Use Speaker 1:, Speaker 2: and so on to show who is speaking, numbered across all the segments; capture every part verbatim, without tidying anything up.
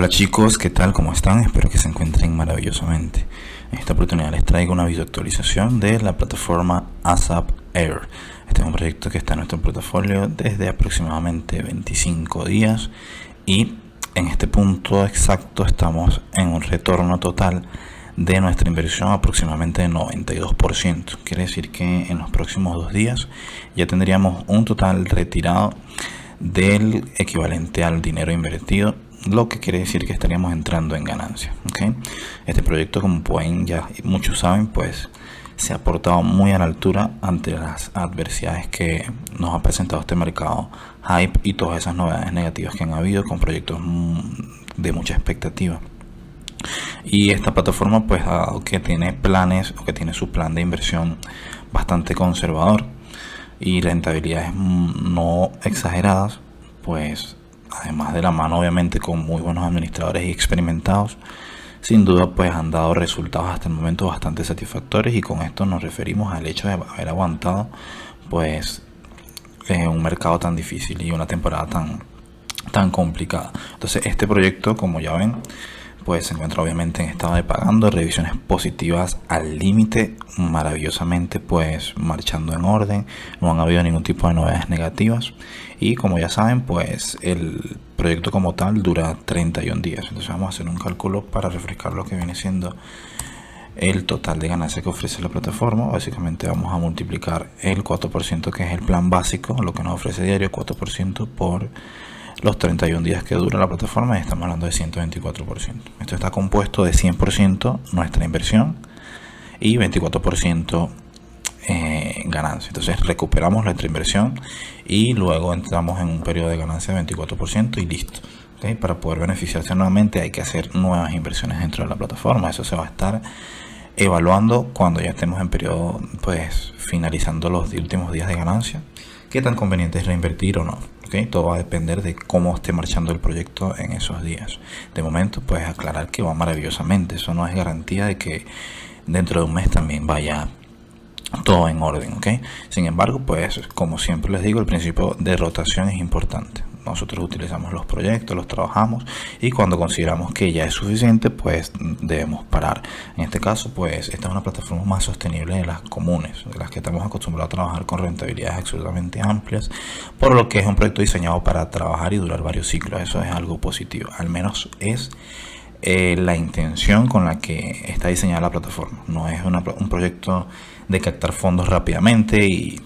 Speaker 1: Hola chicos, ¿qué tal? ¿Cómo están? Espero que se encuentren maravillosamente. En esta oportunidad les traigo una videoactualización de la plataforma ASAP Air. Este es un proyecto que está en nuestro portafolio desde aproximadamente veinticinco días y en este punto exacto estamos en un retorno total de nuestra inversión aproximadamente de noventa y dos por ciento. Quiere decir que en los próximos dos días ya tendríamos un total retirado del equivalente al dinero invertido, lo que quiere decir que estaríamos entrando en ganancia. ¿Okay? Este proyecto, como pueden ya muchos saben, pues se ha portado muy a la altura ante las adversidades que nos ha presentado este mercado hype y todas esas novedades negativas que han habido con proyectos de mucha expectativa. Y esta plataforma, pues dado que tiene planes o que tiene su plan de inversión bastante conservador y rentabilidades no exageradas, pues además de la mano obviamente con muy buenos administradores y experimentados, sin duda pues han dado resultados hasta el momento bastante satisfactorios, y con esto nos referimos al hecho de haber aguantado pues eh, un mercado tan difícil y una temporada tan, tan complicada. Entonces este proyecto, como ya ven, pues se encuentra obviamente en estado de pagando, revisiones positivas al límite, maravillosamente pues marchando en orden, no han habido ningún tipo de novedades negativas, y como ya saben pues el proyecto como tal dura treinta y un días. Entonces vamos a hacer un cálculo para refrescar lo que viene siendo el total de ganancia que ofrece la plataforma. Básicamente vamos a multiplicar el cuatro por ciento, que es el plan básico, lo que nos ofrece diario, cuatro por ciento por los treinta y un días que dura la plataforma, y estamos hablando de ciento veinticuatro por ciento. Esto está compuesto de cien por ciento nuestra inversión y veinticuatro por ciento eh, ganancia. Entonces recuperamos nuestra inversión y luego entramos en un periodo de ganancia de veinticuatro por ciento y listo. ¿Okay? Para poder beneficiarse nuevamente hay que hacer nuevas inversiones dentro de la plataforma. Eso se va a estar evaluando cuando ya estemos en periodo, pues finalizando los últimos días de ganancia, qué tan conveniente es reinvertir o no. Okay, todo va a depender de cómo esté marchando el proyecto en esos días. De momento, pues aclarar que va maravillosamente. Eso no es garantía de que dentro de un mes también vaya todo en orden. ¿Okay? Sin embargo, pues como siempre les digo, el principio de rotación es importante. Nosotros utilizamos los proyectos, los trabajamos, y cuando consideramos que ya es suficiente, pues debemos parar. En este caso, pues esta es una plataforma más sostenible de las comunes, de las que estamos acostumbrados a trabajar con rentabilidades absolutamente amplias, por lo que es un proyecto diseñado para trabajar y durar varios ciclos. Eso es algo positivo, al menos es eh, la intención con la que está diseñada la plataforma. No es una, un proyecto de captar fondos rápidamente y,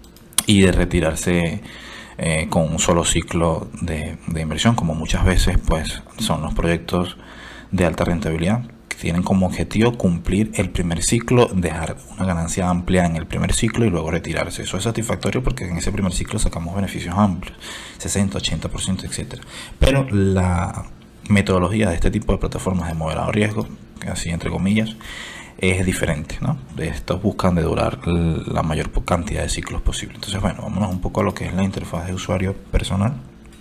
Speaker 1: y de retirarse Eh, con un solo ciclo de, de inversión, como muchas veces pues son los proyectos de alta rentabilidad, que tienen como objetivo cumplir el primer ciclo, dejar una ganancia amplia en el primer ciclo y luego retirarse. Eso es satisfactorio porque en ese primer ciclo sacamos beneficios amplios, sesenta, ochenta por ciento, etcétera. Pero la metodología de este tipo de plataformas de moderado riesgo, así entre comillas, es diferente, ¿no? Estos buscan de durar la mayor cantidad de ciclos posible. Entonces, bueno, vámonos un poco a lo que es la interfaz de usuario personal.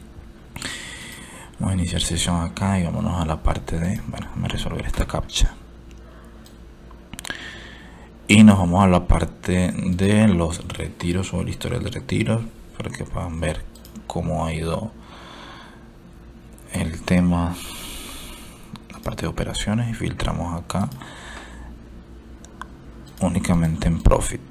Speaker 1: Vamos a iniciar sesión acá y vámonos a la parte de, bueno, déjame resolver esta captcha. Y nos vamos a la parte de los retiros o el historial de retiros, para que puedan ver cómo ha ido el tema, la parte de operaciones, y filtramos acá únicamente en profit,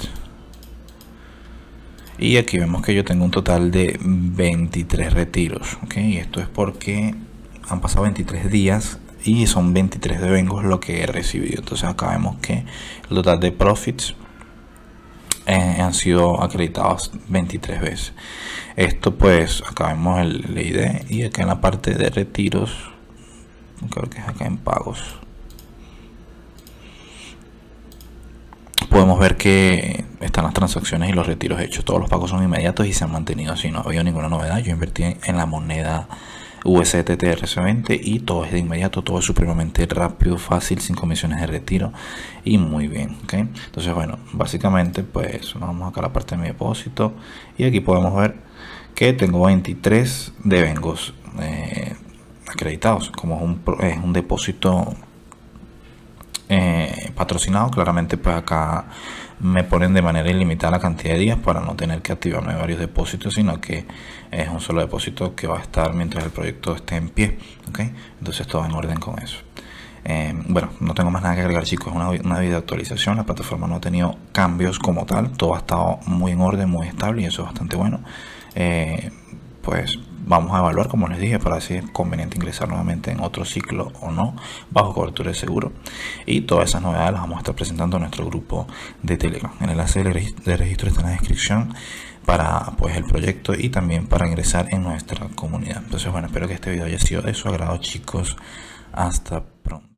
Speaker 1: y aquí vemos que yo tengo un total de veintitrés retiros. ¿Okay? Y esto es porque han pasado veintitrés días y son veintitrés devengos lo que he recibido. Entonces acá vemos que el total de profits eh, han sido acreditados veintitrés veces. Esto pues acá vemos el, el I D, y acá en la parte de retiros, creo que es acá en pagos, podemos ver que están las transacciones y los retiros hechos. Todos los pagos son inmediatos y se han mantenido así, no ha habido ninguna novedad. Yo invertí en la moneda U S D T R C veinte y todo es de inmediato, todo es supremamente rápido, fácil, sin comisiones de retiro y muy bien. ¿Okay? Entonces, bueno, básicamente pues vamos acá a la parte de mi depósito, y aquí podemos ver que tengo veintitrés devengos eh, acreditados. Como es un, es un depósito Eh, patrocinado, claramente pues acá me ponen de manera ilimitada la cantidad de días para no tener que activarme varios depósitos, sino que es un solo depósito que va a estar mientras el proyecto esté en pie, ¿okay? Entonces todo en orden con eso. Eh, bueno, no tengo más nada que agregar, chicos. Es una, una video actualización. La plataforma no ha tenido cambios como tal, todo ha estado muy en orden, muy estable, y eso es bastante bueno. Eh, pues vamos a evaluar, como les dije, para ver si es conveniente ingresar nuevamente en otro ciclo o no, bajo cobertura de seguro. Y todas esas novedades las vamos a estar presentando en nuestro grupo de Telegram. El enlace de registro está en la descripción para pues el proyecto y también para ingresar en nuestra comunidad. Entonces, bueno, espero que este video haya sido de su agrado, chicos. Hasta pronto.